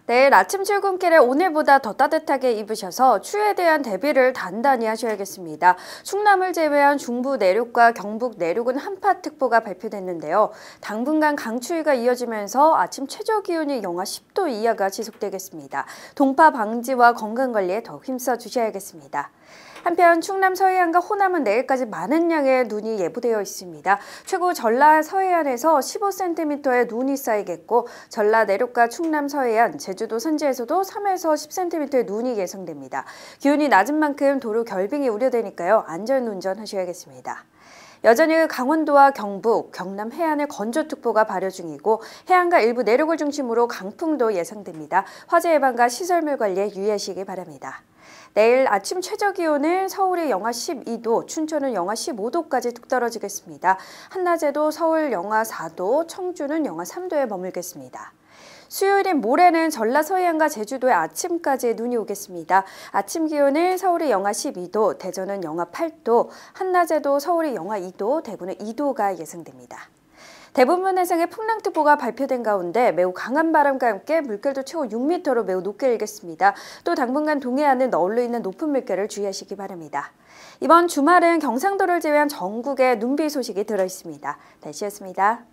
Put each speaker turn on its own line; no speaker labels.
내일 아침 출근길에 오늘보다 더 따뜻하게 입으셔서 추위에 대한 대비를 단단히 하셔야겠습니다. 충남을 제외한 중부 내륙과 경북 내륙은 한파특보가 발표됐는데요. 당분간 강추위가 이어지면서 아침 최저 기온이 영하 10도 이하가 지속되겠습니다. 동파 방지와 건강관리에 더욱 힘써 주셔야겠습니다. 한편 충남 서해안과 호남은 내일까지 많은 양의 눈이 예보되어 있습니다. 최고 전라 서해안에서 15cm의 눈이 쌓이겠고 전라 내륙과 충남 서해안, 제주도 산지에서도 3에서 10cm의 눈이 예상됩니다. 기온이 낮은 만큼 도로 결빙이 우려되니까요. 안전운전 하셔야겠습니다. 여전히 강원도와 경북, 경남 해안에 건조특보가 발효 중이고 해안과 일부 내륙을 중심으로 강풍도 예상됩니다. 화재 예방과 시설물 관리에 유의하시기 바랍니다. 내일 아침 최저 기온은 서울이 영하 12도, 춘천은 영하 15도까지 뚝 떨어지겠습니다. 한낮에도 서울 영하 4도, 청주는 영하 3도에 머물겠습니다. 수요일인 모레는 전라 서해안과 제주도에 아침까지 눈이 오겠습니다. 아침 기온은 서울이 영하 12도, 대전은 영하 8도, 한낮에도 서울이 영하 2도, 대구는 2도가 예상됩니다. 대부분 해상에 풍랑특보가 발표된 가운데 매우 강한 바람과 함께 물결도 최고 6m로 매우 높게 일겠습니다. 또 당분간 동해안은 너울로 인한 높은 물결을 주의하시기 바랍니다. 이번 주말은 경상도를 제외한 전국에 눈비 소식이 들어있습니다. 날씨였습니다.